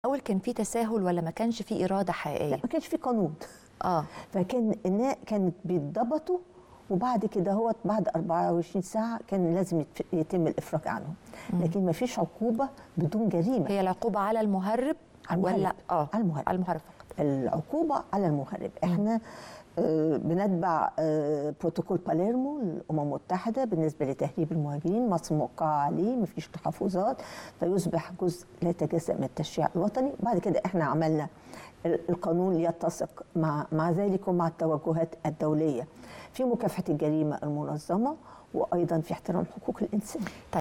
اول كان في تساهل ولا ما كانش في اراده حقيقيه؟ لا، ما كانش في قانون. اه فكان كانت بيتضبطوا، وبعد كده هو بعد 24 ساعه كان لازم يتم الافراج عنهم. لكن ما فيش عقوبه بدون جريمه. هي العقوبه على المهرب ولا على المهرب. على المهرب فقط. العقوبه على المهرب. احنا بنتبع بروتوكول باليرمو للامم المتحده بالنسبه لتهريب المهاجرين. مصر موقعه عليه، مفيش تحفظات، فيصبح جزء لا يتجزا من التشريع الوطني. بعد كده احنا عملنا القانون ليتسق مع ذلك ومع التوجهات الدوليه في مكافحه الجريمه المنظمه، وايضا في احترام حقوق الانسان.